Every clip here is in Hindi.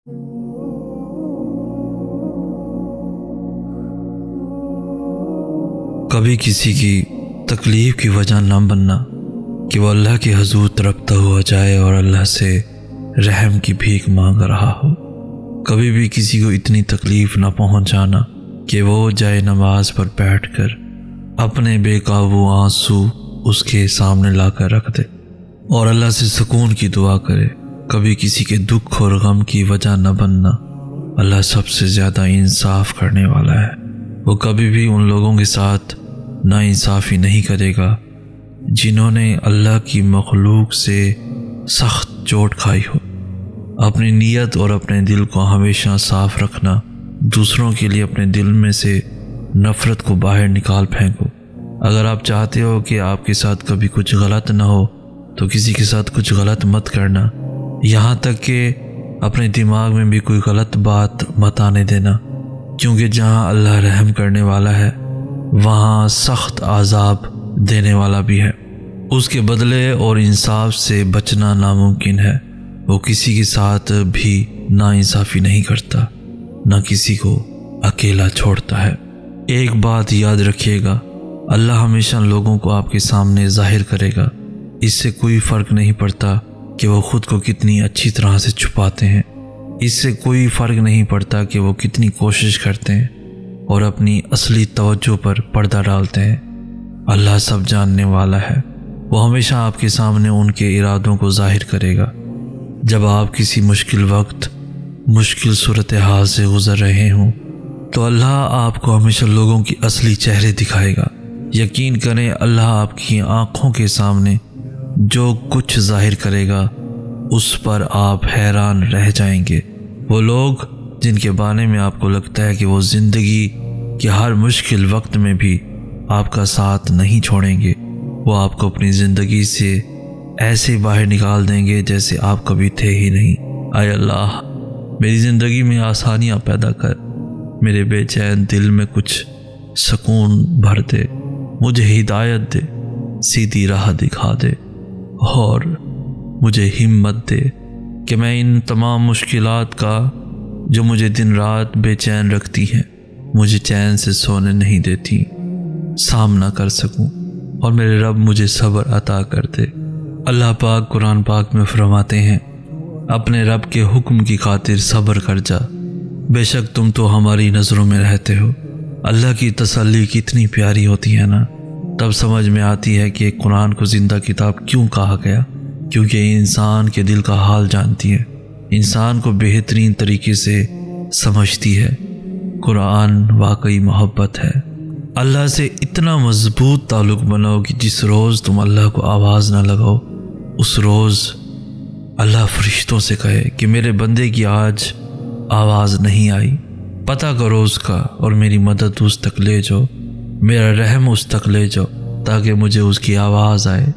कभी किसी की तकलीफ की वजह न बनना कि वो अल्लाह के हुजूर तड़पता हुआ जाए और अल्लाह से रहम की भीख मांग रहा हो। कभी भी किसी को इतनी तकलीफ न पहुंचाना कि वो जाए नमाज पर बैठकर अपने बेकाबू आंसू उसके सामने लाकर रख दे और अल्लाह से सुकून की दुआ करे। कभी किसी के दुख और गम की वजह न बनना। अल्लाह सबसे ज़्यादा इंसाफ करने वाला है। वो कभी भी उन लोगों के साथ नाइंसाफ़ी नहीं करेगा जिन्होंने अल्लाह की मखलूक से सख्त चोट खाई हो। अपनी नीयत और अपने दिल को हमेशा साफ रखना। दूसरों के लिए अपने दिल में से नफ़रत को बाहर निकाल फेंको। अगर आप चाहते हो कि आपके साथ कभी कुछ गलत ना हो तो किसी के साथ कुछ गलत मत करना, यहाँ तक कि अपने दिमाग में भी कोई गलत बात मत आने देना, क्योंकि जहाँ अल्लाह रहम करने वाला है वहाँ सख्त आज़ाब देने वाला भी है। उसके बदले और इंसाफ से बचना नामुमकिन है। वो किसी के साथ भी नाइंसाफ़ी नहीं करता, ना किसी को अकेला छोड़ता है। एक बात याद रखिएगा, अल्लाह हमेशा लोगों को आपके सामने जाहिर करेगा। इससे कोई फ़र्क नहीं पड़ता कि वो ख़ुद को कितनी अच्छी तरह से छुपाते हैं। इससे कोई फ़र्क नहीं पड़ता कि वो कितनी कोशिश करते हैं और अपनी असली तवज्जो पर पर्दा डालते हैं। अल्लाह सब जानने वाला है। वो हमेशा आपके सामने उनके इरादों को जाहिर करेगा। जब आप किसी मुश्किल वक्त, मुश्किल सूरत हाल से गुज़र रहे हों तो अल्लाह आपको हमेशा लोगों की असली चेहरे दिखाएगा। यकीन करें, अल्लाह आपकी आँखों के सामने जो कुछ जाहिर करेगा उस पर आप हैरान रह जाएंगे। वो लोग जिनके बारे में आपको लगता है कि वो ज़िंदगी के हर मुश्किल वक्त में भी आपका साथ नहीं छोड़ेंगे, वो आपको अपनी ज़िंदगी से ऐसे बाहर निकाल देंगे जैसे आप कभी थे ही नहीं। आय अल्लाह, मेरी ज़िंदगी में आसानियाँ पैदा कर, मेरे बेचैन दिल में कुछ सुकून भर दे, मुझे हिदायत दे, सीधी राह दिखा दे और मुझे हिम्मत दे कि मैं इन तमाम मुश्किलात का जो मुझे दिन रात बेचैन रखती हैं, मुझे चैन से सोने नहीं देती, सामना कर सकूं। और मेरे रब मुझे सब्र अता कर दे। अल्लाह पाक कुरान पाक में फरमाते हैं, अपने रब के हुक्म की खातिर सब्र कर जा, बेशक तुम तो हमारी नज़रों में रहते हो। अल्लाह की तसल्ली कितनी प्यारी होती है ना। तब समझ में आती है कि कुरान को ज़िंदा किताब क्यों कहा गया, क्योंकि इंसान के दिल का हाल जानती है, इंसान को बेहतरीन तरीके से समझती है। कुरान वाकई मोहब्बत है। अल्लाह से इतना मजबूत ताल्लुक़ बनाओ कि जिस रोज़ तुम अल्लाह को आवाज़ ना लगाओ उस रोज़ अल्लाह फरिश्तों से कहे कि मेरे बंदे की आज आवाज़ नहीं आई, पता करो उसका और मेरी मदद उस तक ले जाओ, मेरा रहम उस तक ले जाओ ताकि मुझे उसकी आवाज़ आए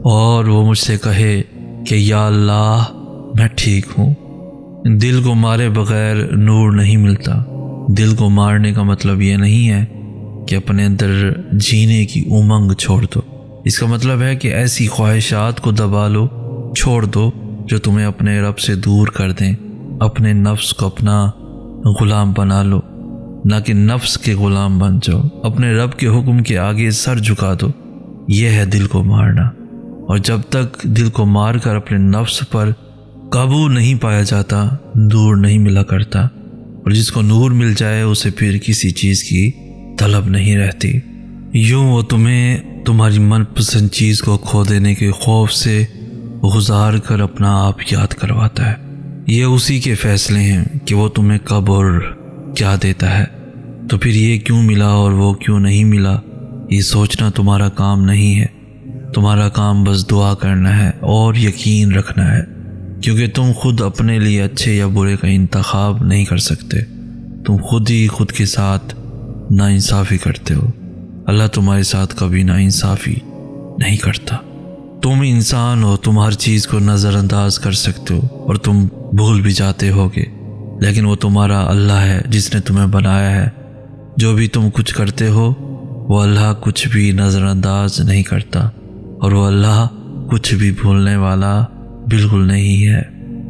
और वो मुझसे कहे कि या अल्लाह मैं ठीक हूँ। दिल को मारे बग़ैर नूर नहीं मिलता। दिल को मारने का मतलब ये नहीं है कि अपने अंदर जीने की उमंग छोड़ दो। इसका मतलब है कि ऐसी ख्वाहिशात को दबा लो, छोड़ दो जो तुम्हें अपने रब से दूर कर दें। अपने नफ्स को अपना ग़ुलाम बना लो, ना कि नफ्स के ग़ुलाम बन जाओ। अपने रब के हुक्म के आगे सर झुका दो। यह है दिल को मारना। और जब तक दिल को मार कर अपने नफ्स पर काबू नहीं पाया जाता, नूर नहीं मिला करता। और जिसको नूर मिल जाए उसे फिर किसी चीज़ की तलब नहीं रहती। यूँ वो तुम्हें तुम्हारी मनपसंद चीज़ को खो देने के खौफ से गुजार कर अपना आप याद करवाता है। ये उसी के फ़ैसले हैं कि वो तुम्हें कब और क्या देता है। तो फिर ये क्यों मिला और वो क्यों नहीं मिला, ये सोचना तुम्हारा काम नहीं है। तुम्हारा काम बस दुआ करना है और यकीन रखना है, क्योंकि तुम खुद अपने लिए अच्छे या बुरे का इंतखाब नहीं कर सकते। तुम खुद ही खुद के साथ नाइंसाफ़ी करते हो। अल्लाह तुम्हारे साथ कभी नाइंसाफ़ी नहीं करता। तुम इंसान हो, तुम हर चीज़ को नज़रअंदाज कर सकते हो और तुम भूल भी जाते होगे, लेकिन वो तुम्हारा अल्लाह है जिसने तुम्हें बनाया है। जो भी तुम कुछ करते हो वो अल्लाह कुछ भी नज़रअंदाज नहीं करता और वो अल्लाह कुछ भी भूलने वाला बिल्कुल नहीं है।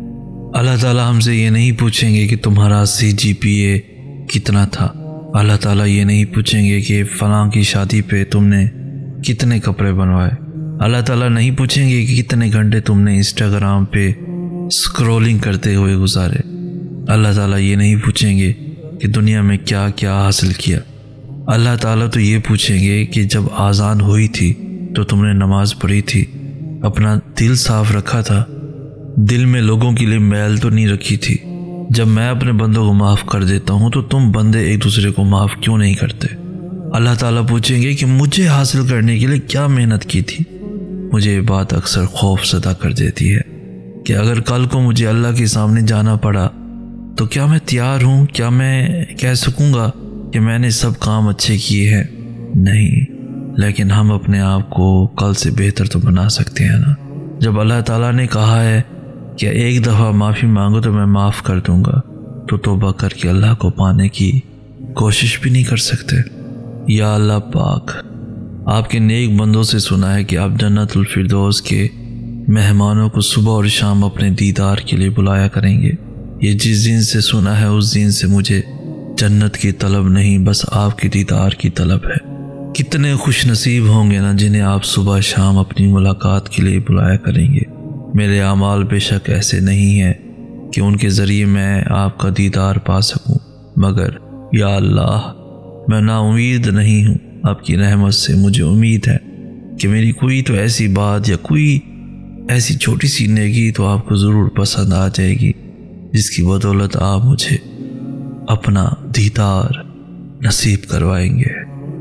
अल्लाह ताला हमसे ये नहीं पूछेंगे कि तुम्हारा CGPA कितना था। अल्लाह ताला ये नहीं पूछेंगे कि फ़लाँ की शादी पे तुमने कितने कपड़े बनवाए। अल्लाह ताला नहीं पूछेंगे कि कितने घंटे तुमने इंस्टाग्राम पे स्क्रॉलिंग करते हुए गुजारे। अल्लाह ताला ये नहीं पूछेंगे कि दुनिया में क्या क्या हासिल किया। अल्लाह ताला तो ये पूछेंगे कि जब आज़ान हुई थी तो तुमने नमाज़ पढ़ी थी, अपना दिल साफ़ रखा था, दिल में लोगों के लिए मैल तो नहीं रखी थी। जब मैं अपने बंदों को माफ़ कर देता हूँ तो तुम बंदे एक दूसरे को माफ़ क्यों नहीं करते। अल्लाह ताला पूछेंगे कि मुझे हासिल करने के लिए क्या मेहनत की थी। मुझे ये बात अक्सर खौफ ज़दा कर देती है कि अगर कल को मुझे अल्लाह के सामने जाना पड़ा तो क्या मैं तैयार हूँ, क्या मैं कह सकूँगा कि मैंने सब काम अच्छे किए हैं। नहीं, लेकिन हम अपने आप को कल से बेहतर तो बना सकते हैं ना। जब अल्लाह ताला ने कहा है कि एक दफ़ा माफ़ी मांगो तो मैं माफ़ कर दूँगा, तो तौबा करके अल्लाह को पाने की कोशिश भी नहीं कर सकते। या अल्लाह पाक, आपके नेक बंदों से सुना है कि आप जन्नतुल फिरदौस के मेहमानों को सुबह और शाम अपने दीदार के लिए बुलाया करेंगे। ये जिस दिन से सुना है उस दिन से मुझे जन्नत की तलब नहीं, बस आपके दीदार की तलब है। कितने खुश नसीब होंगे ना जिन्हें आप सुबह शाम अपनी मुलाकात के लिए बुलाया करेंगे। मेरे आमाल बेशक ऐसे नहीं हैं कि उनके ज़रिए मैं आपका दीदार पा सकूं, मगर या अल्लाह, मैं नाउम्मीद नहीं हूँ। आपकी रहमत से मुझे उम्मीद है कि मेरी कोई तो ऐसी बात या कोई ऐसी छोटी सी नेकी तो आपको ज़रूर पसंद आ जाएगी, जिसकी बदौलत आप मुझे अपना दीदार नसीब करवाएंगे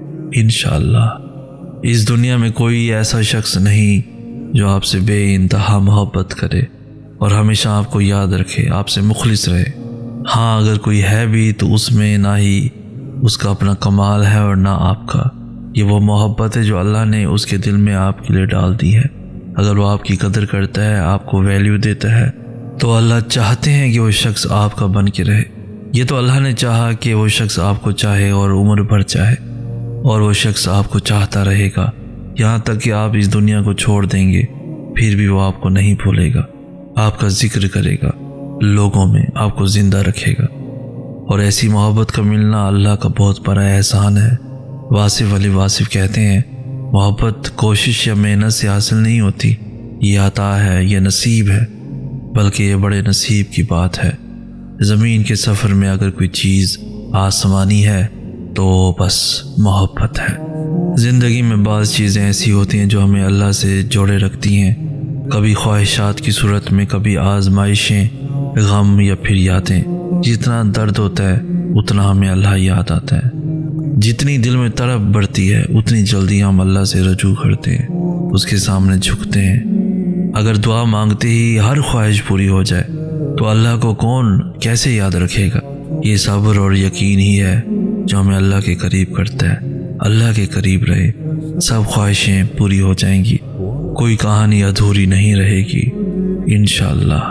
इंशाअल्लाह। इस दुनिया में कोई ऐसा शख्स नहीं जो आपसे बेइंतहा मोहब्बत करे और हमेशा आपको याद रखे, आपसे मुखलिस रहे। हाँ, अगर कोई है भी तो उसमें ना ही उसका अपना कमाल है और ना आपका। ये वो मोहब्बत है जो अल्लाह ने उसके दिल में आपके लिए डाल दी है। अगर वो आपकी कदर करता है, आपको वैल्यू देता है, तो अल्लाह चाहते हैं कि वो शख्स आपका बन के रहे। ये तो अल्लाह ने चाहा कि वो शख्स आपको चाहे और उम्र भर चाहे, और वो शख्स आपको चाहता रहेगा यहाँ तक कि आप इस दुनिया को छोड़ देंगे, फिर भी वो आपको नहीं भूलेगा, आपका जिक्र करेगा, लोगों में आपको ज़िंदा रखेगा। और ऐसी मोहब्बत का मिलना अल्लाह का बहुत बड़ा एहसान है। वासिफ अली वासिफ कहते हैं, मोहब्बत कोशिश या मेहनत से हासिल नहीं होती, ये अता है, ये नसीब है, बल्कि ये बड़े नसीब की बात है। ज़मीन के सफ़र में अगर कोई चीज़ आसमानी है तो बस मोहब्बत है। ज़िंदगी में बाज़ चीज़ें ऐसी होती हैं जो हमें अल्लाह से जोड़े रखती हैं, कभी ख्वाहिशात की सूरत में, कभी आजमाइशें, गम या फिर यादें। जितना दर्द होता है उतना हमें अल्लाह याद आता है। जितनी दिल में तड़प बढ़ती है उतनी जल्दी हम अल्लाह से रजू करते हैं, उसके सामने झुकते हैं। अगर दुआ मांगते ही हर ख्वाहिश पूरी हो जाए तो अल्लाह को कौन कैसे याद रखेगा। ये सब्र और यकीन ही है जो हमें अल्लाह के करीब करता है। अल्लाह के करीब रहे, सब ख्वाहिशें पूरी हो जाएंगी, कोई कहानी अधूरी नहीं रहेगी इंशाअल्लाह।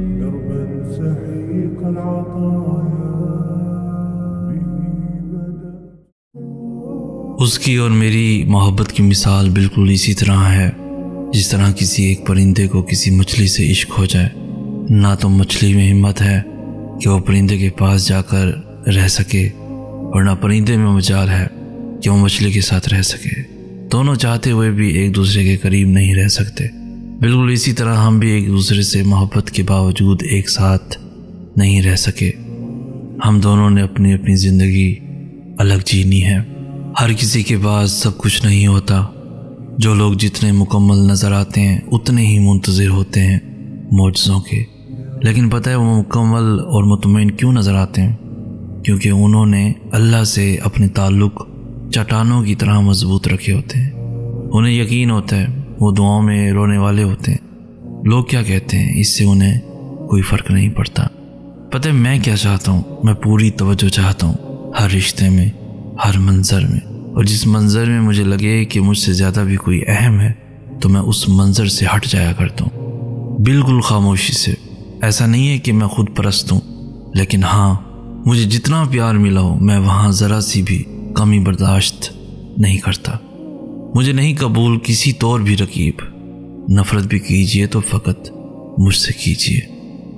उसकी और मेरी मोहब्बत की मिसाल बिल्कुल इसी तरह है जिस तरह किसी एक परिंदे को किसी मछली से इश्क हो जाए। ना तो मछली में हिम्मत है कि वो परिंदे के पास जाकर रह सके, और ना परिंदे में मजाल है कि वो मछली के साथ रह सके। दोनों चाहते हुए भी एक दूसरे के करीब नहीं रह सकते। बिल्कुल इसी तरह हम भी एक दूसरे से मोहब्बत के बावजूद एक साथ नहीं रह सके। हम दोनों ने अपनी अपनी ज़िंदगी अलग जीनी है। हर किसी के पास सब कुछ नहीं होता। जो लोग जितने मुकम्मल नज़र आते हैं उतने ही मुंतज़िर होते हैं मौजज़ों के। लेकिन पता है वो मुकम्मल और मुतमईन क्यों नज़र आते हैं? क्योंकि उन्होंने अल्लाह से अपने ताल्लुक़ चट्टानों की तरह मजबूत रखे होते हैं। उन्हें यकीन होता है वो दुआओं में रोने वाले होते हैं। लोग क्या कहते हैं इससे उन्हें कोई फ़र्क नहीं पड़ता। पता है मैं क्या चाहता हूँ? मैं पूरी तवज्जो चाहता हूँ हर रिश्ते में, हर मंज़र में, और जिस मंज़र में मुझे लगे कि मुझसे ज़्यादा भी कोई अहम है तो मैं उस मंज़र से हट जाया करता हूँ, बिल्कुल खामोशी से। ऐसा नहीं है कि मैं खुद परस्त हूँ, लेकिन हाँ, मुझे जितना प्यार मिला हो मैं वहाँ ज़रा सी भी कमी बर्दाश्त नहीं करता। मुझे नहीं कबूल किसी तौर भी रकीब। नफ़रत भी कीजिए तो फ़कत मुझसे कीजिए,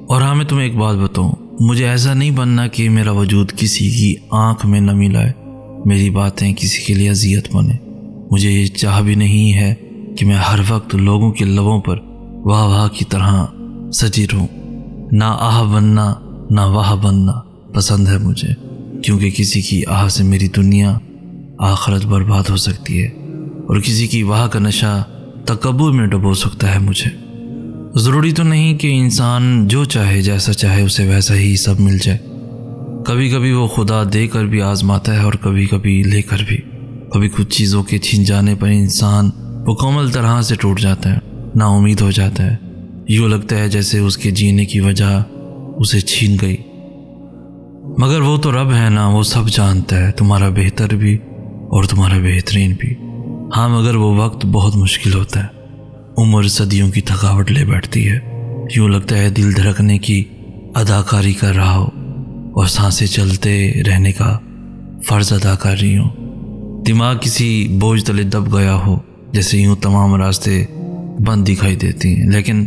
और हाँ, मैं तुम्हें एक बात बताऊं, मुझे ऐसा नहीं बनना कि मेरा वजूद किसी की आंख में नमी लाए, मेरी बातें किसी के लिए अजियत बने। मुझे ये चाह भी नहीं है कि मैं हर वक्त लोगों के लबों पर वाह वाह की तरह सजी रहूं। ना आह बनना ना वाह बनना पसंद है मुझे, क्योंकि किसी की आह से मेरी दुनिया आखिरत बर्बाद हो सकती है और किसी की वाह का नशा तकब्बुर में डुबो सकता है मुझे। ज़रूरी तो नहीं कि इंसान जो चाहे जैसा चाहे उसे वैसा ही सब मिल जाए। कभी कभी वो खुदा देकर भी आजमाता है और कभी कभी लेकर भी। कभी कुछ चीज़ों के छिन जाने पर इंसान मुकम्मल तरह से टूट जाता है, नाउमीद हो जाता है। यूँ लगता है जैसे उसके जीने की वजह उसे छीन गई। मगर वो तो रब है ना, वो सब जानता है, तुम्हारा बेहतर भी और तुम्हारा बेहतरीन भी। हाँ, मगर वो वक्त बहुत मुश्किल होता है। उम्र सदियों की थकावट ले बैठती है। यूँ लगता है दिल धड़कने की अदाकारी कर रहा हो और सांसें चलते रहने का फ़र्ज अदा कर रही हो। दिमाग किसी बोझ तले दब गया हो, जैसे यूँ तमाम रास्ते बंद दिखाई देती हैं। लेकिन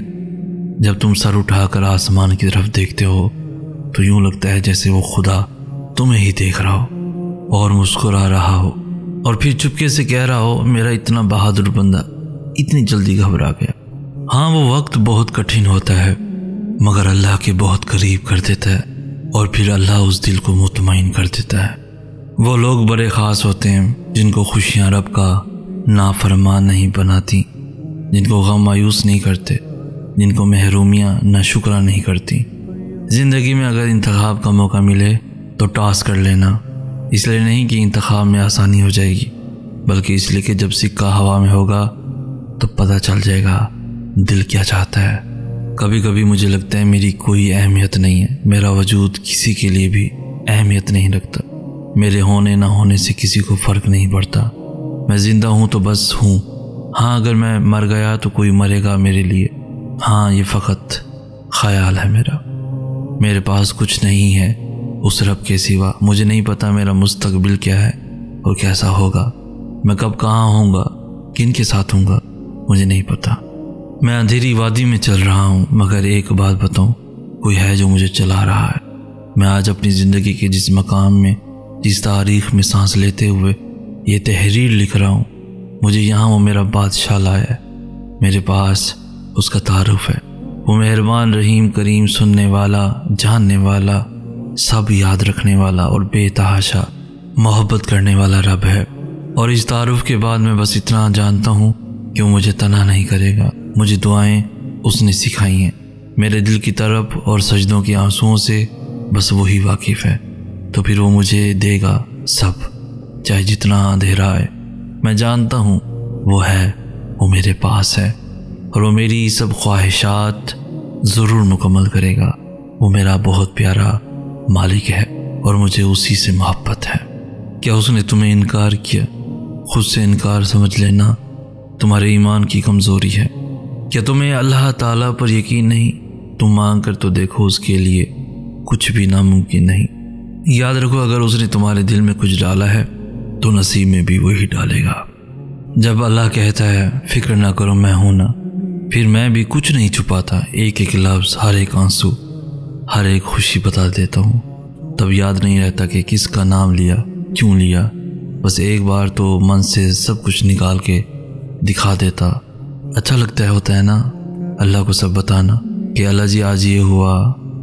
जब तुम सर उठाकर आसमान की तरफ देखते हो तो यूँ लगता है जैसे वो खुदा तुम्हें ही देख रहा हो और मुस्कुरा रहा हो और फिर चुपके से कह रहा हो, मेरा इतना बहादुर बंदा इतनी जल्दी घबरा गया। हाँ, वो वक्त बहुत कठिन होता है, मगर अल्लाह के बहुत करीब कर देता है और फिर अल्लाह उस दिल को मुतमईन कर देता है। वो लोग बड़े ख़ास होते हैं जिनको खुशियाँ रब का नाफरमान नहीं बनाती, जिनको गम मायूस नहीं करते, जिनको महरूमियाँ नाशुक्रा नहीं करती। ज़िंदगी में अगर इंतखाब का मौका मिले तो टॉस कर लेना, इसलिए नहीं कि इंतखाब में आसानी हो जाएगी, बल्कि इसलिए कि जब सिक्का हवा में होगा तो पता चल जाएगा दिल क्या चाहता है। कभी कभी मुझे लगता है मेरी कोई अहमियत नहीं है, मेरा वजूद किसी के लिए भी अहमियत नहीं रखता। मेरे होने ना होने से किसी को फ़र्क नहीं पड़ता। मैं ज़िंदा हूँ तो बस हूँ। हाँ, अगर मैं मर गया तो कोई मरेगा मेरे लिए। हाँ, ये फ़कत ख्याल है मेरा। मेरे पास कुछ नहीं है उस रब के सिवा। मुझे नहीं पता मेरा मुस्तकबिल क्या है और कैसा होगा। मैं कब कहाँ होऊंगा, किन के साथ होऊंगा, मुझे नहीं पता। मैं अंधेरी वादी में चल रहा हूँ, मगर एक बात बताऊँ, कोई है जो मुझे चला रहा है। मैं आज अपनी ज़िंदगी के जिस मकाम में, जिस तारीख़ में सांस लेते हुए ये तहरीर लिख रहा हूँ, मुझे यहाँ वो मेरा बादशाह लाया है। मेरे पास उसका तारुफ है। वो मेहरबान, रहीम, करीम, सुनने वाला, जानने वाला, सब याद रखने वाला और बेतहाशा मोहब्बत करने वाला रब है। और इस तारुफ के बाद मैं बस इतना जानता हूँ कि वो मुझे तना नहीं करेगा। मुझे दुआएं उसने सिखाई हैं। मेरे दिल की तरफ और सजदों के आंसुओं से बस वही वाकिफ़ है। तो फिर वो मुझे देगा सब, चाहे जितना अंधेरा है। मैं जानता हूँ वो है, वो मेरे पास है और वो मेरी सब ख्वाहिशात ज़रूर मुकम्मल करेगा। वो मेरा बहुत प्यारा मालिक है और मुझे उसी से मोहब्बत है। क्या उसने तुम्हें इनकार किया? खुद से इनकार समझ लेना तुम्हारे ईमान की कमज़ोरी है। क्या तुम्हें अल्लाह ताला पर यकीन नहीं? तुम मांग कर तो देखो, उसके लिए कुछ भी नामुमकिन नहीं। याद रखो, अगर उसने तुम्हारे दिल में कुछ डाला है तो नसीब में भी वही डालेगा। जब अल्लाह कहता है फिक्र ना करो मैं हूं ना, फिर मैं भी कुछ नहीं छुपाता। एक एक लफ्ज़, हर एक आंसू, हर एक खुशी बता देता हूँ। तब याद नहीं रहता कि किसका नाम लिया, क्यों लिया। बस एक बार तो मन से सब कुछ निकाल के दिखा देता। अच्छा लगता है, होता है ना, अल्लाह को सब बताना कि अल्लाह जी आज ये हुआ,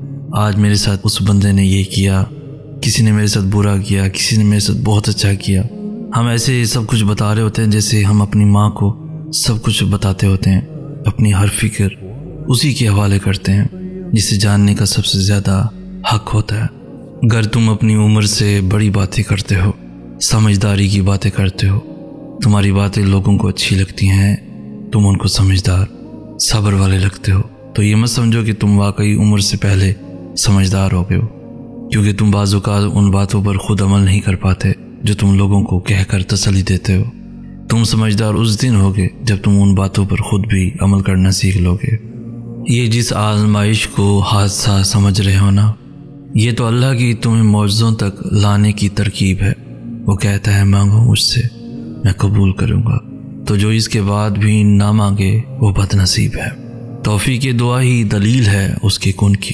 आज मेरे साथ उस बंदे ने ये किया, किसी ने मेरे साथ बुरा किया, किसी ने मेरे साथ बहुत अच्छा किया। हम ऐसे सब कुछ बता रहे होते हैं जैसे हम अपनी माँ को सब कुछ बताते होते हैं। अपनी हर फिक्र उसी के हवाले करते हैं जिसे जानने का सबसे ज़्यादा हक होता है। अगर तुम अपनी उम्र से बड़ी बातें करते हो, समझदारी की बातें करते हो, तुम्हारी बातें लोगों को अच्छी लगती हैं, तुम उनको समझदार, सब्र वाले लगते हो, तो ये मत समझो कि तुम वाकई उम्र से पहले समझदार हो गए हो, क्योंकि तुम बाज़-औक़ात उन बातों पर खुद अमल नहीं कर पाते जो तुम लोगों को कहकर तसल्ली देते हो। तुम समझदार उस दिन होगे जब तुम उन बातों पर खुद भी अमल करना सीख लोगे। ये जिस आजमाइश को हादसा समझ रहे हो ना, ये तो अल्लाह की तुम्हें मौजज़ों तक लाने की तरकीब है। वो कहता है मांगो मुझसे, मैं कबूल करूँगा। तो जो इसके बाद भी ना मांगे वो बदनसीब है। तौफीक दुआ ही दलील है उसके कुन की।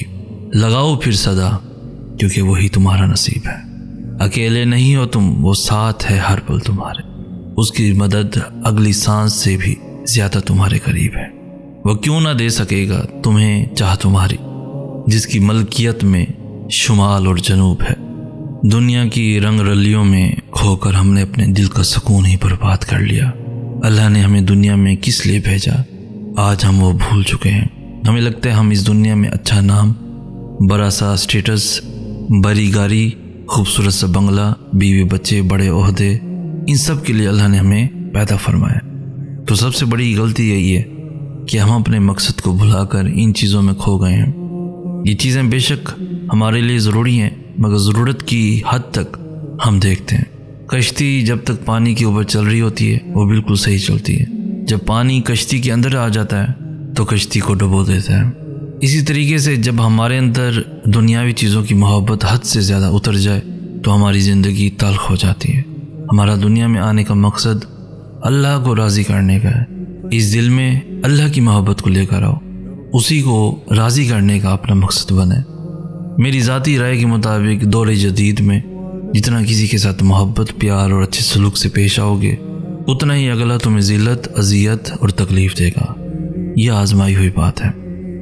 लगाओ फिर सदा, क्योंकि वही तुम्हारा नसीब है। अकेले नहीं हो तुम, वो साथ है हर पल तुम्हारे। उसकी मदद अगली सांस से भी ज़्यादा तुम्हारे करीब है। वो क्यों ना दे सकेगा तुम्हें चाह तुम्हारी, जिसकी मलकियत में शुमाल और जनूब है। दुनिया की रंग रलियों में खोकर हमने अपने दिल का सुकून ही बर्बाद कर लिया। अल्लाह ने हमें दुनिया में किस लिए भेजा, आज हम वो भूल चुके हैं। हमें लगता है हम इस दुनिया में अच्छा नाम, बड़ा सा स्टेटस, बड़ी गाड़ी, खूबसूरत सा बंगला, बीवी बच्चे, बड़े ओहदे, इन सब के लिए अल्लाह ने हमें पैदा फरमाया। तो सबसे बड़ी गलती यही है कि हम अपने मकसद को भुलाकर इन चीज़ों में खो गए हैं। ये चीज़ें बेशक हमारे लिए ज़रूरी हैं, मगर ज़रूरत की हद तक हम देखते हैं। कश्ती जब तक पानी के ऊपर चल रही होती है वो बिल्कुल सही चलती है। जब पानी कश्ती के अंदर आ जाता है तो कश्ती को डुबो देता है। इसी तरीके से जब हमारे अंदर दुनियावी चीज़ों की मोहब्बत हद से ज़्यादा उतर जाए तो हमारी ज़िंदगी तल्ख हो जाती है। हमारा दुनिया में आने का मकसद अल्लाह को राज़ी करने का है। इस दिल में अल्लाह की मोहब्बत को लेकर आओ, उसी को राज़ी करने का अपना मकसद बने। मेरी ज़ाती राय के मुताबिक दौरे जदीद में जितना किसी के साथ मोहब्बत, प्यार और अच्छे सलूक से पेश आओगे, उतना ही अगला तुम्हें ज़िल्लत, अजियत और तकलीफ़ देगा। यह आजमाई हुई बात है।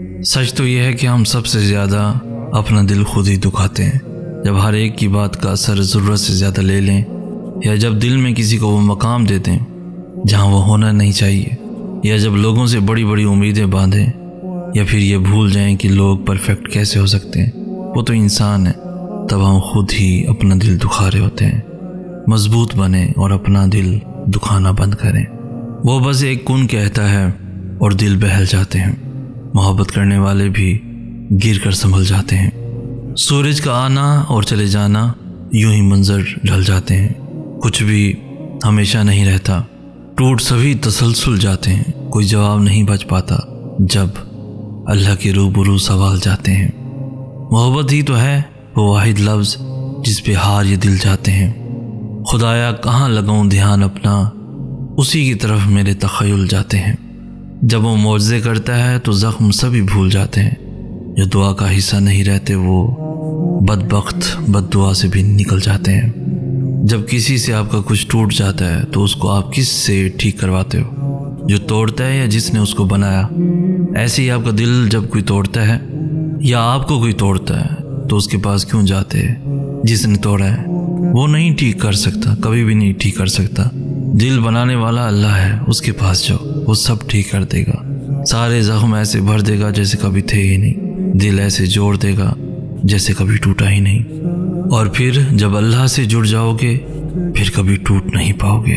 सच तो यह है कि हम सबसे ज़्यादा अपना दिल खुद ही दुखाते हैं। जब हर एक की बात का असर ज़रूरत से ज़्यादा ले लें, या जब दिल में किसी को वो मकाम दे दें जहाँ वो होना नहीं चाहिए, या जब लोगों से बड़ी बड़ी उम्मीदें बांधें, या फिर ये भूल जाएं कि लोग परफेक्ट कैसे हो सकते हैं, वो तो इंसान है, तब हम खुद ही अपना दिल दुखा रहे होते हैं। मजबूत बने और अपना दिल दुखाना बंद करें। वो बस एक कुन कहता है और दिल बहल जाते हैं। मोहब्बत करने वाले भी गिर कर संभल जाते हैं। सूरज का आना और चले जाना यूं ही मंजर ढल जाते हैं। कुछ भी हमेशा नहीं रहता, टूट सभी तसलसल जाते हैं। कोई जवाब नहीं बच पाता जब अल्लाह के रूबरू सवाल जाते हैं। मोहब्बत ही तो है वो वाहिद लफ्ज़ जिस पे हार ये दिल जाते हैं। खुदाया कहाँ लगाऊं ध्यान अपना, उसी की तरफ मेरे तख़य्युल जाते हैं। जब वो मौजज़े करता है तो ज़ख्म सभी भूल जाते हैं। जो दुआ का हिस्सा नहीं रहते वो बदबख्त बद्दुआ से भी निकल जाते हैं। जब किसी से आपका कुछ टूट जाता है तो उसको आप किस से ठीक करवाते हो, जो तोड़ता है या जिसने उसको बनाया? ऐसे ही आपका दिल जब कोई तोड़ता है या आपको कोई तोड़ता है तो उसके पास क्यों जाते हैं? जिसने तोड़ा है वो नहीं ठीक कर सकता, कभी भी नहीं ठीक कर सकता। दिल बनाने वाला अल्लाह है, उसके पास जाओ, वो सब ठीक कर देगा। सारे जख्म ऐसे भर देगा जैसे कभी थे ही नहीं। दिल ऐसे जोड़ देगा जैसे कभी टूटा ही नहीं। और फिर जब अल्लाह से जुड़ जाओगे फिर कभी टूट नहीं पाओगे।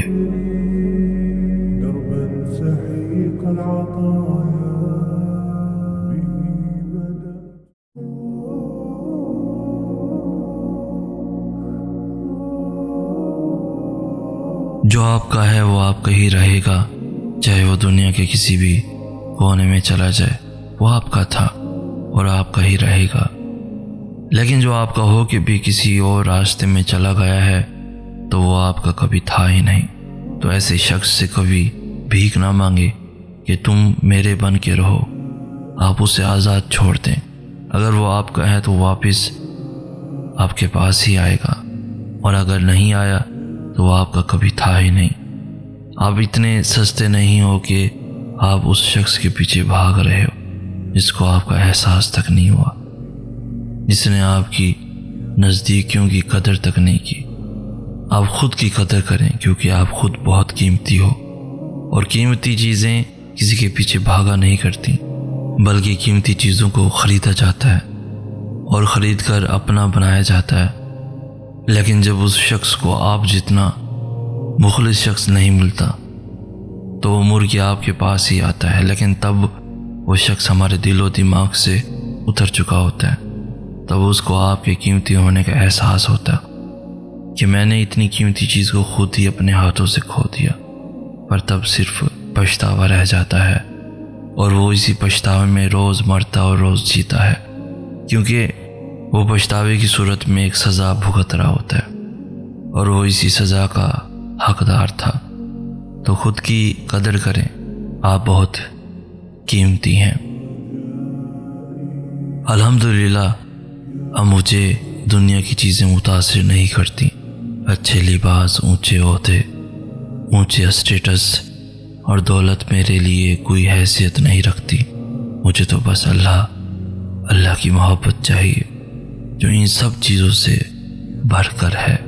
जो आपका है वो आपका ही रहेगा, चाहे वो दुनिया के किसी भी कोने में चला जाए, वो आपका था और आपका ही रहेगा। लेकिन जो आपका हो के भी किसी और रास्ते में चला गया है तो वो आपका कभी था ही नहीं। तो ऐसे शख्स से कभी भीख ना मांगे कि तुम मेरे बन के रहो, आप उसे आज़ाद छोड़ दें। अगर वो आपका है तो वापस आपके पास ही आएगा, और अगर नहीं आया तो वो आपका कभी था ही नहीं। आप इतने सस्ते नहीं हो कि आप उस शख्स के पीछे भाग रहे हो जिसको आपका एहसास तक नहीं हुआ, जिसने आपकी नज़दीकियों की कदर तक नहीं की। आप खुद की कदर करें, क्योंकि आप खुद बहुत कीमती हो, और कीमती चीज़ें किसी के पीछे भागा नहीं करती, बल्कि कीमती चीज़ों को ख़रीदा जाता है और ख़रीद कर अपना बनाया जाता है। लेकिन जब उस शख्स को आप जितना मुखलिस शख्स नहीं मिलता तो वो मुड़ के आपके पास ही आता है, लेकिन तब वो शख्स हमारे दिलो दिमाग से उतर चुका होता है। तब उसको आपके कीमती होने का एहसास होता है कि मैंने इतनी कीमती चीज़ को खुद ही अपने हाथों से खो दिया। पर तब सिर्फ पछतावा रह जाता है, और वो इसी पछतावे में रोज़ मरता और रोज़ जीता है, क्योंकि वो पछतावे की सूरत में एक सज़ा भुगत रहा होता है और वो इसी सज़ा का हकदार था। तो खुद की कदर करें, आप बहुत कीमती हैं। अल्हम्दुलिल्लाह अब मुझे दुनिया की चीज़ें मुतासिर नहीं करती। अच्छे लिबास, ऊंचे ओहदे, ऊंचे स्टेटस और दौलत मेरे लिए कोई हैसियत नहीं रखती। मुझे तो बस अल्लाह की मोहब्बत चाहिए जो इन सब चीज़ों से भरकर है।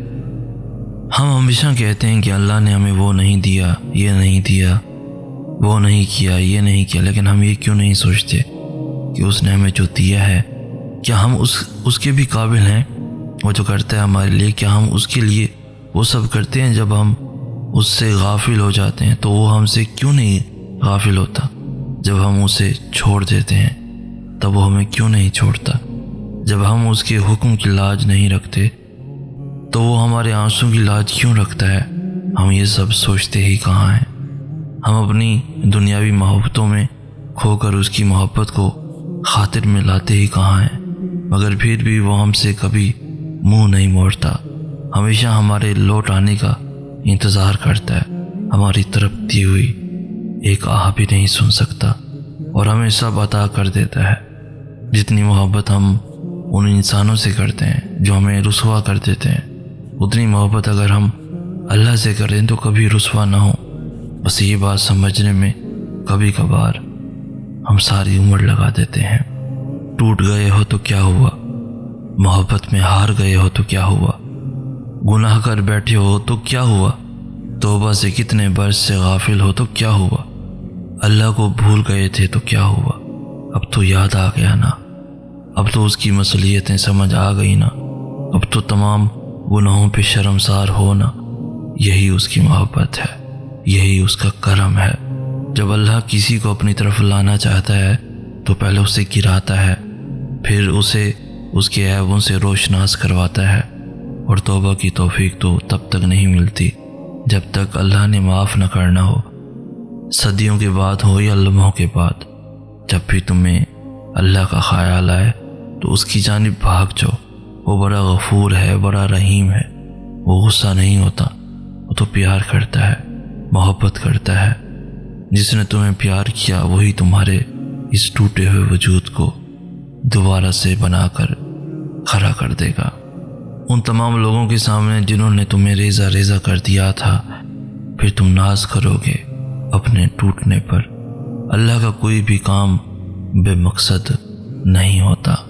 हम हमेशा कहते हैं कि अल्लाह ने हमें वो नहीं दिया, ये नहीं दिया, वो नहीं किया, ये नहीं किया, लेकिन हम ये क्यों नहीं सोचते कि उसने हमें जो दिया है क्या हम उसके भी काबिल हैं? वो जो करता है हमारे लिए, क्या हम उसके लिए वो सब करते हैं? जब हम उससे गाफिल हो जाते हैं तो वो हमसे क्यों नहीं गाफिल होता? जब हम उसे छोड़ देते हैं तब वो हमें क्यों नहीं छोड़ता? जब हम उसके हुक्म की लाज नहीं रखते तो वो हमारे आंसू की लाज क्यों रखता है? हम ये सब सोचते ही कहाँ हैं? हम अपनी दुनियावी मोहब्बतों में खोकर उसकी मोहब्बत को खातिर में लाते ही कहाँ हैं? मगर फिर भी वो हमसे कभी मुंह नहीं मोड़ता, हमेशा हमारे लौट आने का इंतज़ार करता है। हमारी तरफ दी हुई एक आह भी नहीं सुन सकता और हमें सब अता कर देता है। जितनी मोहब्बत हम उन इंसानों से करते हैं जो हमें रुसवा कर देते हैं, उतनी मोहब्बत अगर हम अल्लाह से करें तो कभी रुसवा ना हो। बस ये बात समझने में कभी कभार हम सारी उम्र लगा देते हैं। टूट गए हो तो क्या हुआ, मोहब्बत में हार गए हो तो क्या हुआ, गुनाह कर बैठे हो तो क्या हुआ, तौबा से कितने बरस से गाफिल हो तो क्या हुआ, अल्लाह को भूल गए थे तो क्या हुआ, अब तो याद आ गया ना, अब तो उसकी मसलियतें समझ आ गई ना, अब तो तमाम गुनाहों पे शर्मसार हो ना। यही उसकी मोहब्बत है, यही उसका करम है। जब अल्लाह किसी को अपनी तरफ लाना चाहता है तो पहले उसे गिराता है, फिर उसे उसके ऐबों से रोशनास करवाता है। और तौबा की तौफीक तो तब तक नहीं मिलती जब तक अल्लाह ने माफ़ न करना हो, सदियों के बाद हो या लम्हों के बाद। जब भी तुम्हें अल्लाह का ख्याल आए तो उसकी जानिब भाग जाओ। वो बड़ा गफूर है, बड़ा रहीम है। वो गुस्सा नहीं होता, वो तो प्यार करता है, मोहब्बत करता है। जिसने तुम्हें प्यार किया वही तुम्हारे इस टूटे हुए वजूद को दोबारा से बनाकर खड़ा कर देगा। उन तमाम लोगों के सामने जिन्होंने तुम्हें रेजा रेजा कर दिया था, फिर तुम नाज करोगे अपने टूटने पर। अल्लाह का कोई भी काम बेमकसद नहीं होता।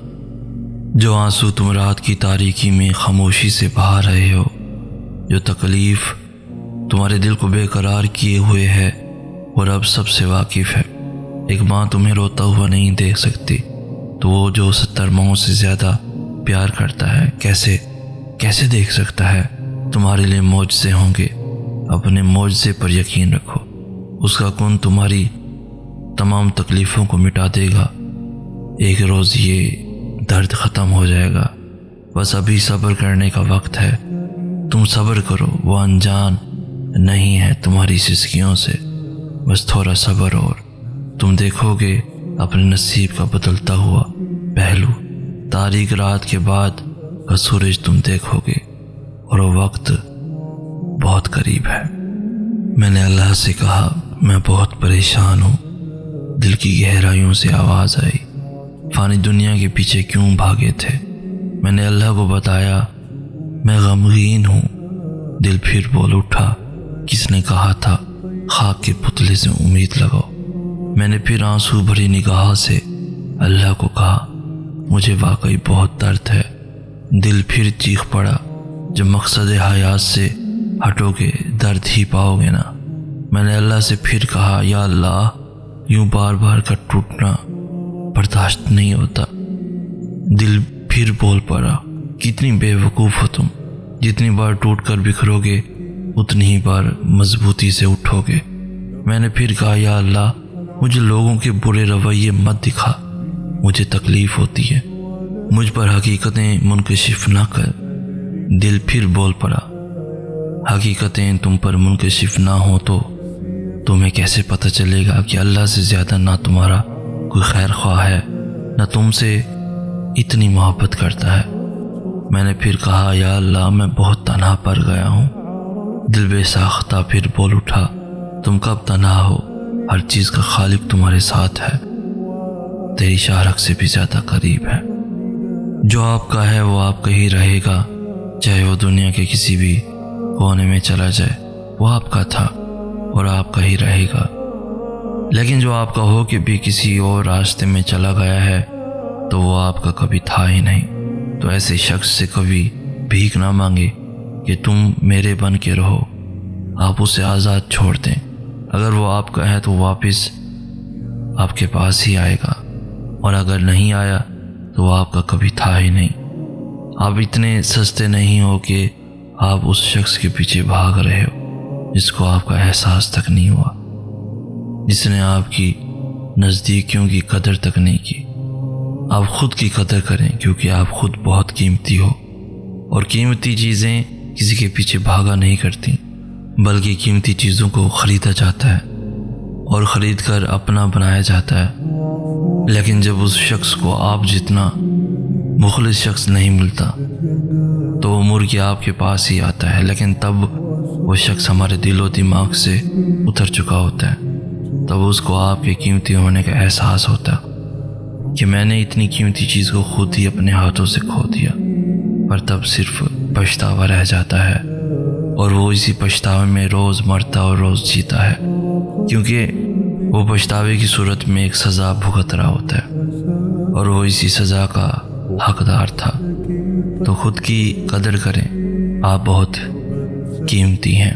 जो आंसू तुम रात की तारीकी में खामोशी से बहा रहे हो, जो तकलीफ तुम्हारे दिल को बेकरार किए हुए है, वो रब सबसे वाकिफ है। एक माँ तुम्हें रोता हुआ नहीं देख सकती, तो वो जो 70 माओं से ज़्यादा प्यार करता है कैसे देख सकता है? तुम्हारे लिए मौजज़े होंगे, अपने मौजज़े पर यकीन रखो। उसका कुन तुम्हारी तमाम तकलीफ़ों को मिटा देगा। एक रोज़ ये दर्द ख़त्म हो जाएगा। बस अभी सब्र करने का वक्त है। तुम सब्र करो, वो अनजान नहीं है तुम्हारी सिसकियों से। बस थोड़ा सब्र और तुम देखोगे अपने नसीब का बदलता हुआ पहलू। तारीक रात के बाद का सूरज तुम देखोगे और वो वक्त बहुत करीब है। मैंने अल्लाह से कहा, मैं बहुत परेशान हूँ। दिल की गहराइयों से आवाज़ आई, फानी दुनिया के पीछे क्यों भागे थे? मैंने अल्लाह को बताया, मैं गमगीन हूँ। दिल फिर बोल उठा, किसने कहा था खाक के पुतले से उम्मीद लगाओ। मैंने फिर आंसू भरी निगाह से अल्लाह को कहा, मुझे वाकई बहुत दर्द है। दिल फिर चीख पड़ा, जब मकसद हयात से हटोगे दर्द ही पाओगे ना। मैंने अल्लाह से फिर कहा, या अल्लाह, यूं बार बार का टूटना बर्दाश्त नहीं होता। दिल फिर बोल पड़ा, कितनी बेवकूफ़ हो तुम। जितनी बार टूट कर बिखरोगे उतनी ही बार मजबूती से उठोगे। मैंने फिर कहा, या अल्लाह, मुझे लोगों के बुरे रवैये मत दिखा, मुझे तकलीफ़ होती है। मुझ पर हकीकतें मुनकशिफ ना कर। दिल फिर बोल पड़ा, हकीकतें तुम पर मुनकशिफ ना हो तो तुम्हें कैसे पता चलेगा कि अल्लाह से ज़्यादा ना तुम्हारा कोई खैर ख्वाह है, ना तुमसे इतनी मोहब्बत करता है। मैंने फिर कहा, या अल्लाह, मैं बहुत तन्हा पड़ गया हूँ। दिल बेसाख्ता फिर बोल उठा, तुम कब तन्हा हो, हर चीज़ का खालिक तुम्हारे साथ है, तेरी शाहरक से भी ज़्यादा करीब है। जो आपका है वो आपका ही रहेगा, चाहे वो दुनिया के किसी भी कोने में चला जाए। वो आपका था और आपका ही रहेगा। लेकिन जो आपका हो के भी किसी और रास्ते में चला गया है तो वो आपका कभी था ही नहीं। तो ऐसे शख्स से कभी भीख ना मांगे कि तुम मेरे बन के रहो। आप उसे आज़ाद छोड़ दें। अगर वो आपका है तो वापस आपके पास ही आएगा, और अगर नहीं आया तो वो आपका कभी था ही नहीं। आप इतने सस्ते नहीं हो कि आप उस शख्स के पीछे भाग रहे हो जिसको आपका एहसास तक नहीं हुआ, जिसने आपकी नज़दीकियों की कदर तक नहीं की। आप खुद की कदर करें, क्योंकि आप खुद बहुत कीमती हो, और कीमती चीज़ें किसी के पीछे भागा नहीं करती, बल्कि कीमती चीज़ों को ख़रीदा जाता है और ख़रीद कर अपना बनाया जाता है। लेकिन जब उस शख्स को आप जितना मुखलिस शख्स नहीं मिलता तो वो मुड़ के आपके पास ही आता है, लेकिन तब वो शख्स हमारे दिलो दिमाग से उतर चुका होता है। तब उसको आपके कीमती होने का एहसास होता है कि मैंने इतनी कीमती चीज़ को खुद ही अपने हाथों से खो दिया। पर तब सिर्फ पछतावा रह जाता है, और वो इसी पछतावे में रोज़ मरता और रोज़ जीता है, क्योंकि वो पछतावे की सूरत में एक सज़ा भुगत रहा होता है और वो इसी सज़ा का हकदार था। तो खुद की कदर करें, आप बहुत कीमती हैं।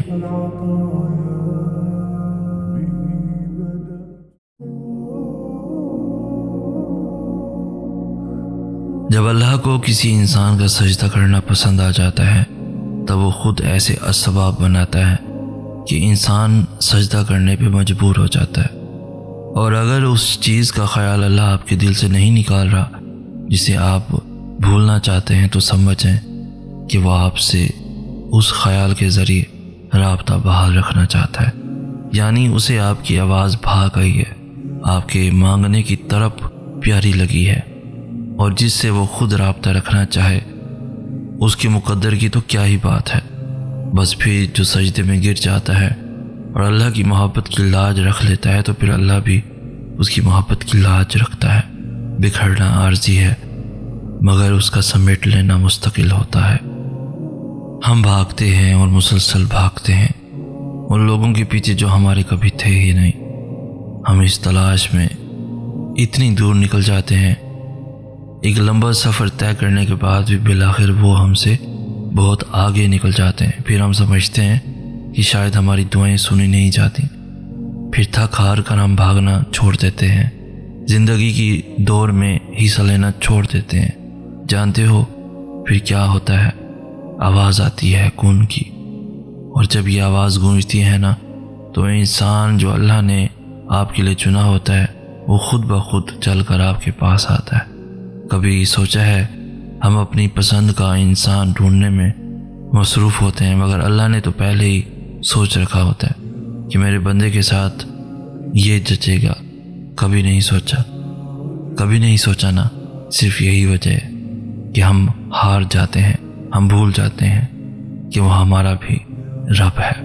जब अल्लाह को किसी इंसान का सजदा करना पसंद आ जाता है तब वो खुद ऐसे असबाब बनाता है कि इंसान सजदा करने पे मजबूर हो जाता है। और अगर उस चीज़ का ख्याल अल्लाह आपके दिल से नहीं निकाल रहा जिसे आप भूलना चाहते हैं, तो समझें कि वह आपसे उस ख्याल के ज़रिए राब्ता बहाल रखना चाहता है। यानी उसे आपकी आवाज़ भा गई है, आपके मांगने की तरफ प्यारी लगी है, और जिससे वो खुद राब्ता रखना चाहे उसके मुकद्दर की तो क्या ही बात है। बस फिर जो सजदे में गिर जाता है और अल्लाह की मोहब्बत की लाज रख लेता है, तो फिर अल्लाह भी उसकी मोहब्बत की लाज रखता है। बिखरना आर्जी है, मगर उसका समेट लेना मुस्तकिल होता है। हम भागते हैं और मुसलसल भागते हैं उन लोगों के पीछे जो हमारे कभी थे ही नहीं। हम इस तलाश में इतनी दूर निकल जाते हैं, एक लंबा सफ़र तय करने के बाद भी बिलाखिर वो हमसे बहुत आगे निकल जाते हैं। फिर हम समझते हैं कि शायद हमारी दुआएं सुनी नहीं जाती। फिर थक हार कर हम भागना छोड़ देते हैं, ज़िंदगी की दौड़ में हिस्सा लेना छोड़ देते हैं। जानते हो फिर क्या होता है? आवाज़ आती है खून की, और जब ये आवाज़ गूंजती है ना, तो इंसान जो अल्लाह ने आपके लिए चुना होता है वो खुद ब खुद चल कर आपके पास आता है। कभी सोचा है हम अपनी पसंद का इंसान ढूंढने में मसरूफ़ होते हैं, मगर अल्लाह ने तो पहले ही सोच रखा होता है कि मेरे बंदे के साथ ये जचेगा। कभी नहीं सोचा ना। सिर्फ यही वजह है कि हम हार जाते हैं, हम भूल जाते हैं कि वो हमारा भी रब है।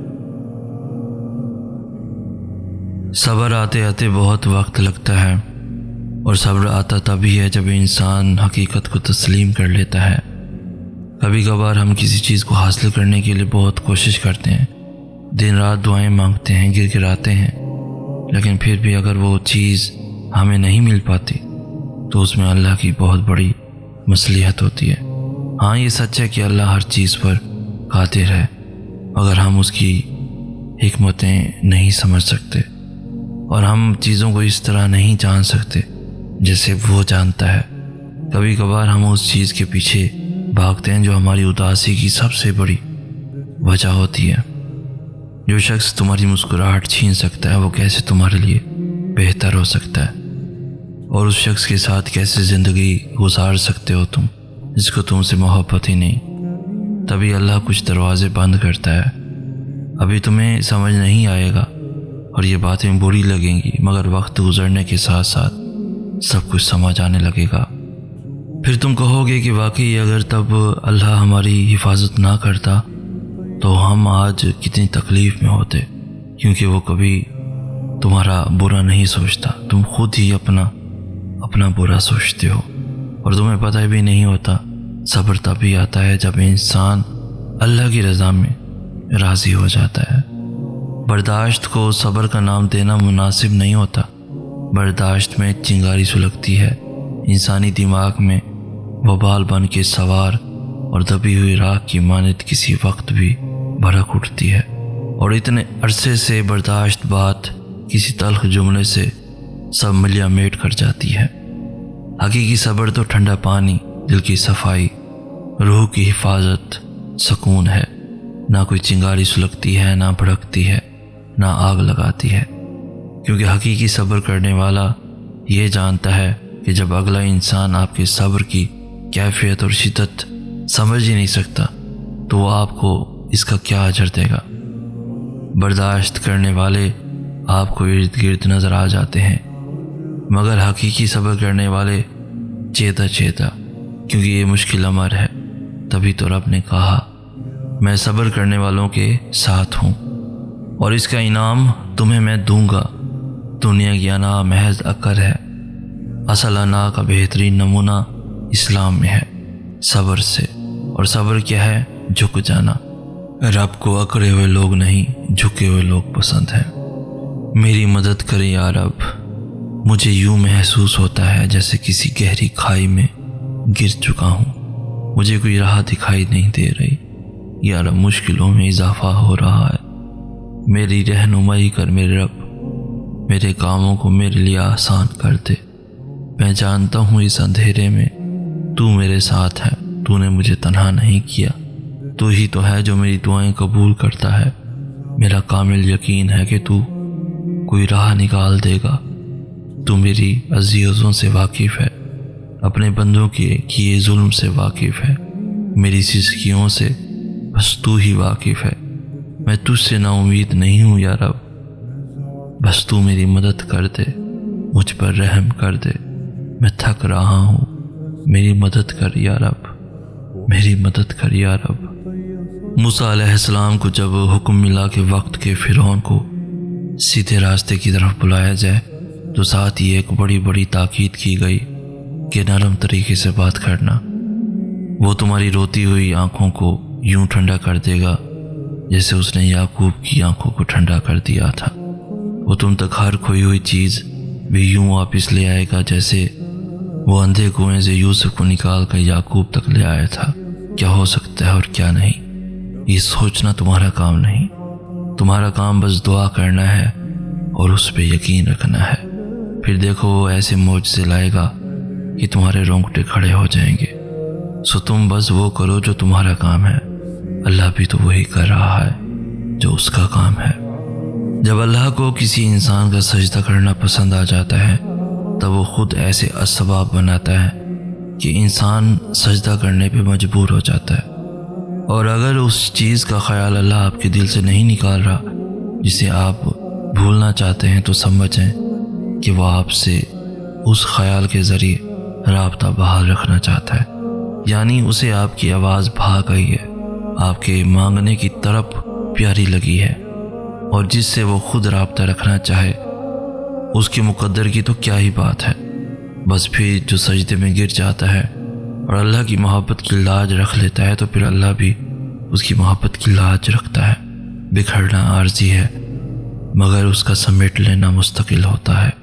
सब्र आते आते बहुत वक्त लगता है, और सब्र आता तभी है जब इंसान हकीकत को तस्लीम कर लेता है। कभी कभार हम किसी चीज़ को हासिल करने के लिए बहुत कोशिश करते हैं, दिन रात दुआएं मांगते हैं, गिड़गिड़ाते हैं, लेकिन फिर भी अगर वो चीज़ हमें नहीं मिल पाती तो उसमें अल्लाह की बहुत बड़ी मसलिहत होती है। हाँ, ये सच है कि अल्लाह हर चीज़ पर कादिर है, मगर हम उसकी हिकमतें नहीं समझ सकते, और हम चीज़ों को इस तरह नहीं जान सकते जैसे वो जानता है। कभी कभार हम उस चीज़ के पीछे भागते हैं जो हमारी उदासी की सबसे बड़ी वजह होती है। जो शख्स तुम्हारी मुस्कुराहट छीन सकता है वो कैसे तुम्हारे लिए बेहतर हो सकता है, और उस शख्स के साथ कैसे ज़िंदगी गुजार सकते हो तुम जिसको तुमसे मोहब्बत ही नहीं। तभी अल्लाह कुछ दरवाजे बंद करता है। अभी तुम्हें समझ नहीं आएगा और ये बातें बुरी लगेंगी, मगर वक्त गुजरने के साथ साथ सब कुछ समझ आने लगेगा। फिर तुम कहोगे कि वाकई अगर तब अल्लाह हमारी हिफाजत ना करता तो हम आज कितनी तकलीफ़ में होते, क्योंकि वो कभी तुम्हारा बुरा नहीं सोचता, तुम खुद ही अपना बुरा सोचते हो। और तुम्हें पता भी नहीं होता। सब्र तभी आता है जब इंसान अल्लाह की रज़ा में राज़ी हो जाता है। बर्दाश्त को सब्र का नाम देना मुनासिब नहीं होता। बर्दाश्त में चिंगारी सुलगती है, इंसानी दिमाग में वबाल बन के सवार और दबी हुई राख की मानद किसी वक्त भी भड़क उठती है। और इतने अरसे से बर्दाश्त बात किसी तल्ख जुमले से सब मिलिया मेट कर जाती है। हकीकी सब्र तो ठंडा पानी, दिल की सफाई, रूह की हिफाजत, सुकून है। ना कोई चिंगारी सुलगती है, ना भड़कती है, ना आग लगाती है। क्योंकि हकीकी सब्र करने वाला ये जानता है कि जब अगला इंसान आपके सब्र की कैफियत और शिद्दत समझ ही नहीं सकता तो वो आपको इसका क्या अजर देगा। बर्दाश्त करने वाले आपको इर्द गिर्द नजर आ जाते हैं, मगर हकीकी सब्र करने वाले चेता चेता, क्योंकि ये मुश्किल अमर है। तभी तो रब ने कहा, मैं सब्र करने वालों के साथ हूँ और इसका इनाम तुम्हें मैं दूंगा। दुनिया की अना महज अकर है, असल अना का बेहतरीन नमूना इस्लाम में है सब्र से। और सब्र क्या है? झुक जाना। रब को अकड़े हुए लोग नहीं, झुके हुए लोग पसंद हैं। मेरी मदद करे या रब। मुझे यूं महसूस होता है जैसे किसी गहरी खाई में गिर चुका हूँ। मुझे कोई राह दिखाई नहीं दे रही। या रब, मुश्किलों में इजाफा हो रहा है। मेरी रहनुमाई कर मेरे रब। मेरे कामों को मेरे लिए आसान कर दे। मैं जानता हूँ इस अंधेरे में तू मेरे साथ है। तूने मुझे तन्हा नहीं किया। तू ही तो है जो मेरी दुआएं कबूल करता है। मेरा कामिल यकीन है कि तू कोई राह निकाल देगा। तू मेरी अज़ीज़ों से वाकिफ़ है, अपने बंदों के किए जुल्म से वाकिफ़ है। मेरी सिसकियों से बस तू ही वाकिफ़ है। मैं तुझसे ना उम्मीद नहीं हूँ या रब। बस तू मेरी मदद कर दे, मुझ पर रहम कर दे। मैं थक रहा हूँ, मेरी मदद कर या रब, मेरी मदद कर या रब। मूसा अलैहिस्सलाम को जब हुक्म मिला कि वक्त के फ़िरौन को सीधे रास्ते की तरफ बुलाया जाए तो साथ ही एक बड़ी बड़ी ताकीद की गई कि नरम तरीके से बात करना। वो तुम्हारी रोती हुई आंखों को यूं ठंडा कर देगा जैसे उसने याकूब की आंखों को ठंडा कर दिया था। वो तुम तक हर खोई हुई चीज़ भी यूं वापस ले आएगा जैसे वो अंधे कुएं से यूसुफ को निकाल कर याकूब तक ले आया था। क्या हो सकता है और क्या नहीं, ये सोचना तुम्हारा काम नहीं। तुम्हारा काम बस दुआ करना है और उस पर यकीन रखना है। फिर देखो वो ऐसे मौजज़े लाएगा कि तुम्हारे रोंगटे खड़े हो जाएंगे। सो तुम बस वो करो जो तुम्हारा काम है। अल्लाह भी तो वही कर रहा है जो उसका काम है। जब अल्लाह को किसी इंसान का सजदा करना पसंद आ जाता है तब वो खुद ऐसे असबाब बनाता है कि इंसान सजदा करने पे मजबूर हो जाता है। और अगर उस चीज़ का ख्याल अल्लाह आपके दिल से नहीं निकाल रहा जिसे आप भूलना चाहते हैं तो समझें कि वह आपसे उस ख्याल के ज़रिए राब्ता बहाल रखना चाहता है। यानी उसे आपकी आवाज़ भा गई है, आपके मांगने की तरफ प्यारी लगी है, और जिससे वो खुद राब्ता रखना चाहे उसके मुकद्दर की तो क्या ही बात है। बस फिर जो सजदे में गिर जाता है और अल्लाह की मोहब्बत की लाज रख लेता है तो फिर अल्लाह भी उसकी मोहब्बत की लाज रखता है। बिखरना आर्जी है मगर उसका समेट लेना मुस्तकिल होता है।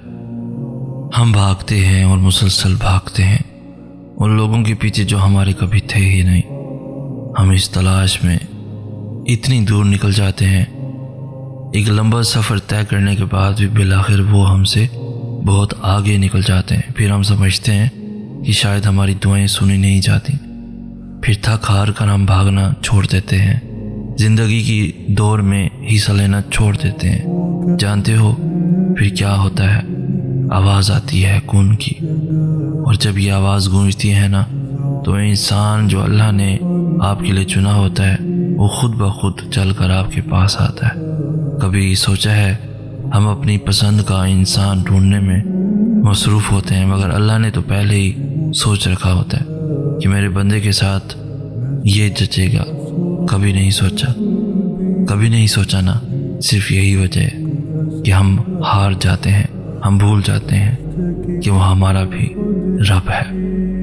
हम भागते हैं और मुसलसल भागते हैं उन लोगों के पीछे जो हमारे कभी थे ही नहीं। हम इस तलाश में इतनी दूर निकल जाते हैं, एक लंबा सफ़र तय करने के बाद भी बिलाखिर वो हमसे बहुत आगे निकल जाते हैं। फिर हम समझते हैं कि शायद हमारी दुआएं सुनी नहीं जाती। फिर थक हार कर हम भागना छोड़ देते हैं, ज़िंदगी की दौड़ में हिस्सा लेना छोड़ देते हैं। जानते हो फिर क्या होता है? आवाज़ आती है खून की, और जब ये आवाज़ गूंजती है ना तो इंसान जो अल्लाह ने आपके लिए चुना होता है वो खुद ब खुद चल कर आपके पास आता है। कभी सोचा है हम अपनी पसंद का इंसान ढूंढने में मसरूफ़ होते हैं, मगर अल्लाह ने तो पहले ही सोच रखा होता है कि मेरे बंदे के साथ ये जचेगा। कभी नहीं सोचा ना। सिर्फ यही वजह है कि हम हार जाते हैं, हम भूल जाते हैं कि वो हमारा भी रब है।